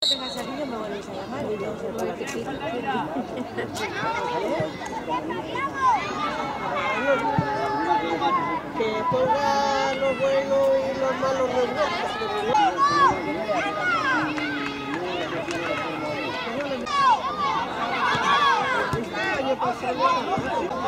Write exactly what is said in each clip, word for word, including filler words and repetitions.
tengas al niño me volvéis a llamar y yo sé para que sí. Que ponga los buenos y los malos revueltos. El año pasado.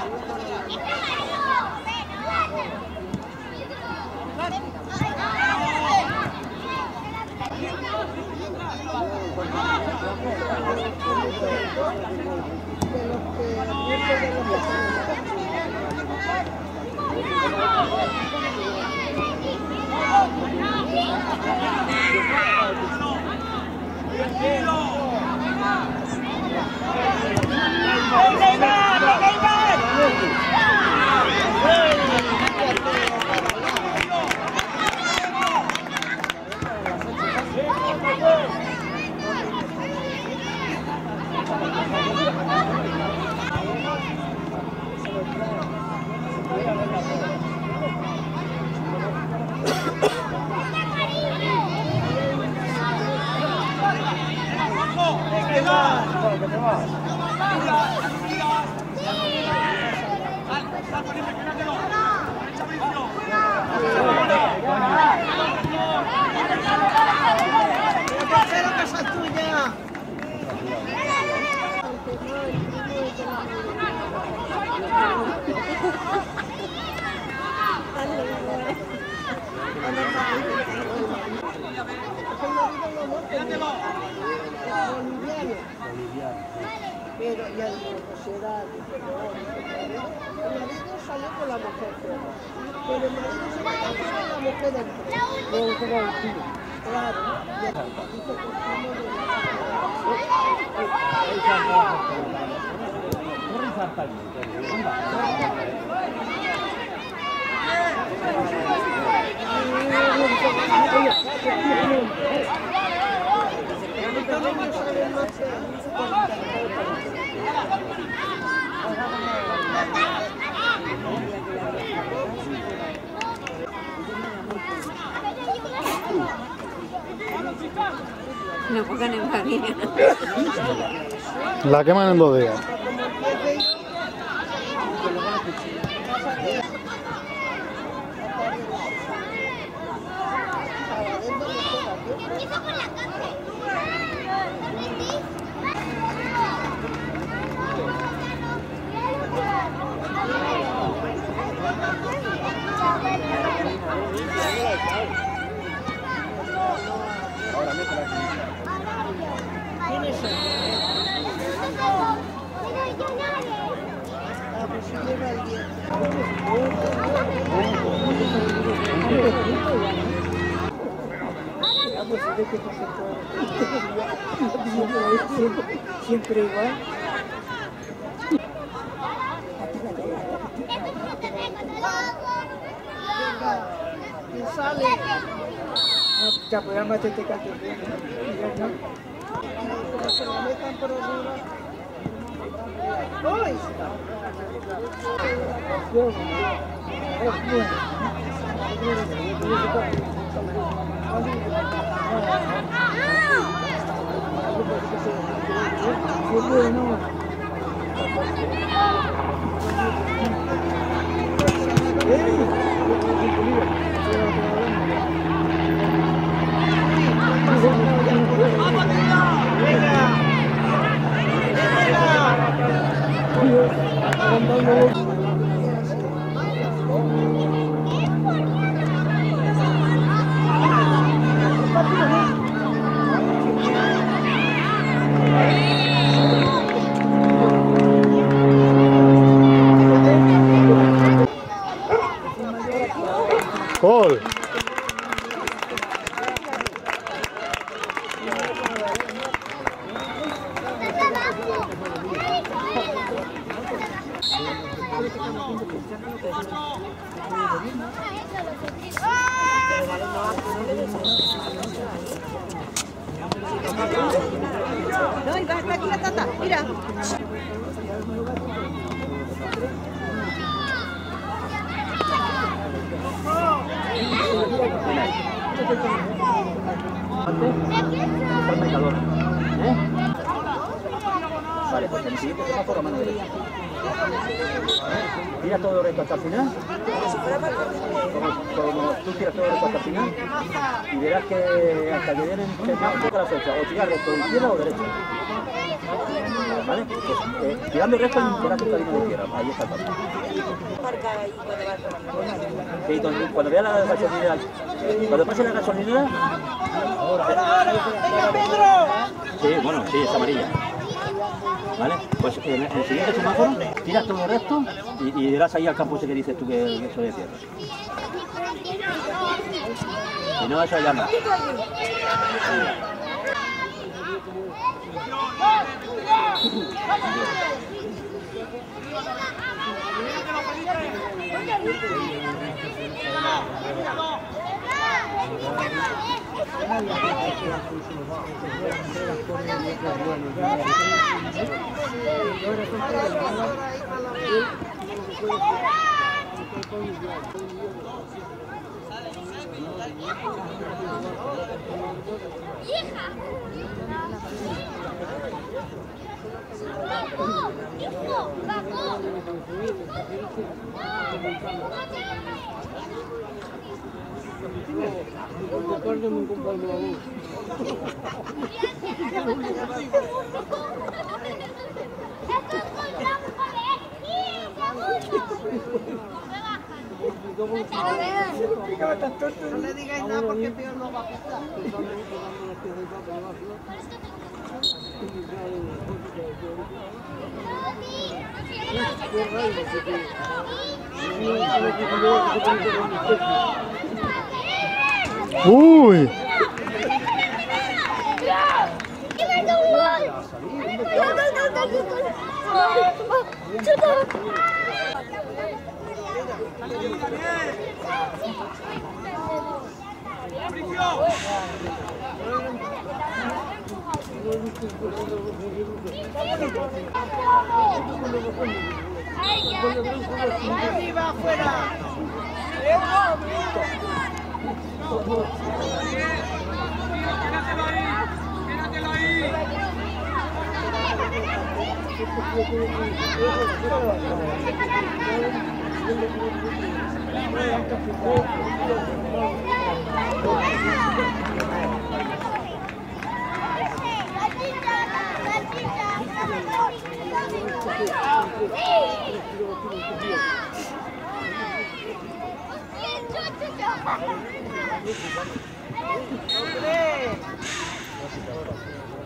Pero ya digo, sociedad, el marido salió con la mujer, pero el marido se casó con la mujer dentro. Claro, y el poquito consumo de no pongan en familia. La queman en dos días. Siempre igual. Y sale. Ya pues, además te cacho. Como se la metan por arriba. ¡Ay! Gol. No, y vas aquí la tata, mira. ¿De qué? hasta el marcador. ¿Eh? Vale, pues en el siguiente semáforo, mano derecha. Tira todo recto hasta el final. Como, como tú tiras todo recto hasta el final. Y verás que hasta que den un poco la flecha. O tirar recto de izquierda o derecha. ¿Vale? Pues, eh, tirando recto verás un camino de izquierda. Ahí está el paso. Sí, entonces, cuando vea la gasolinera, cuando pase la gasolinera. Sí, bueno, sí, es amarilla. ¿Vale? Pues en el siguiente semáforo tiras todo recto y, y verás ahí al campo ese que dices tú que, que eso de tierra. Y no, eso llama. No le digáis nada porque peor no va a pisar. Uy. Arriba, afuera. ¡Hombre!